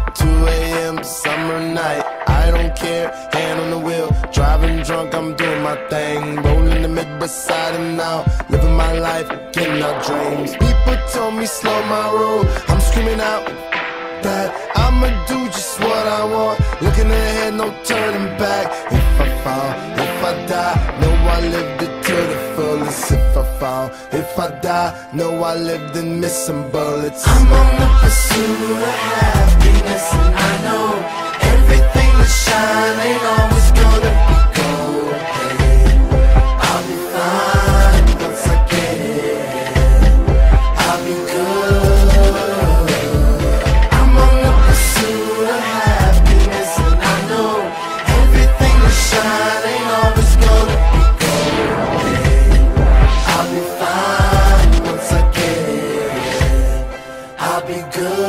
2 a.m. summer night, I don't care, hand on the wheel, driving drunk, I'm doing my thing, rolling the mid beside and now, living my life, getting our dreams. People told me slow my roll, I'm screaming out that I'ma do just what I want, looking ahead, no turning back. If I fall, if I die, know I lived it to the fullest. If I fall, if I die, know I lived and missed some bullets. I'm on the pursuit of happiness, and I know everything that shine ain't always gonna be gold. Hey, I'll be fine once I get it. I'll be good. I'm on the pursuit of happiness, and I know everything that shine ain't always gonna be gold. Hey, I'll be fine once I get it. I'll be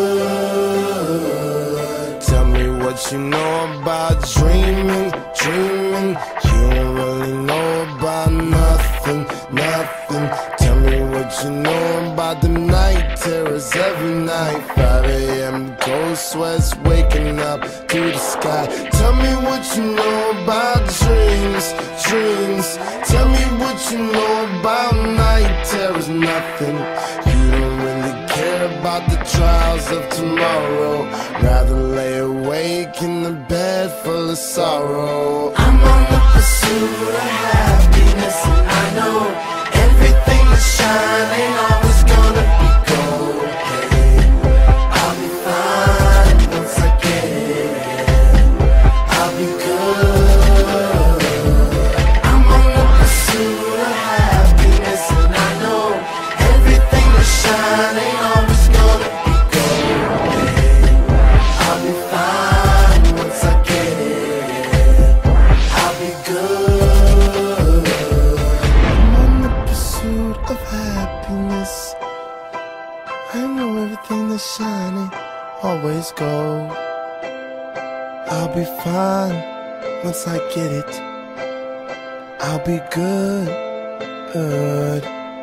good. Tell me what you know about dreaming, dreaming. You don't really know about nothing, nothing. Tell me what you know about the night terrors every night. 5 a.m. cold sweats waking up to the sky. Tell me what you know about dreams, dreams. Tell me what you know about night terrors, nothing. You don't really care about the trials of tomorrow, rather lay awake in the bed full of sorrow. I'm on the pursuit of happiness, and I know everything that shine ain't always gonna be gold. Hey, I'll be fine once I get it. I'll be good. I'm on the pursuit of happiness, and I know everything that shine ain't always gonna be gold. Hey, I'll be fine once I get it. I'll be good. I'm on the pursuit of happiness. I know everything that's shining always gold. I'll be fine once I get it. I'll be good, good.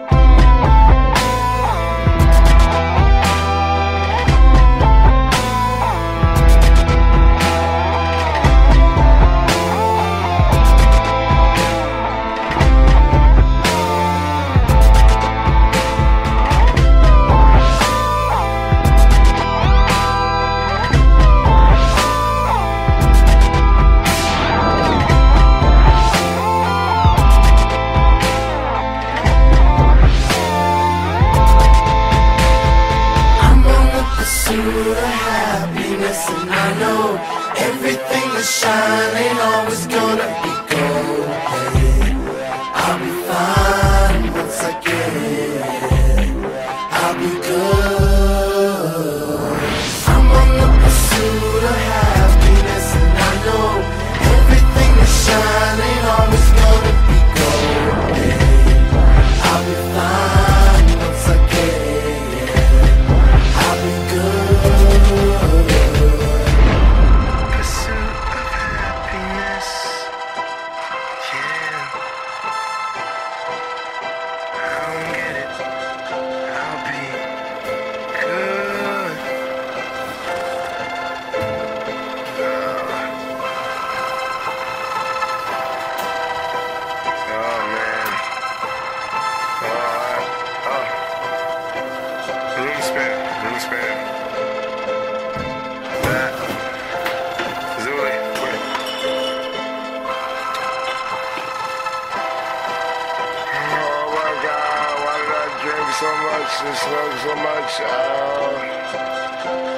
Pursuit of happiness, and I know everything that shine ain't always gonna be gold. Hey, I'll be fine once I get it. I'll be good. I'm on the pursuit of happiness, and I know everything that shine ain't always gonna be gold. Hey, I'll be fine once I get it. I'll be good. Pursuit of happiness, yeah. I don't get it. I'll be good. Oh man. Room spare, room spare. That. Zooey, quick. Oh my God, why did I drink so much and smoke so much?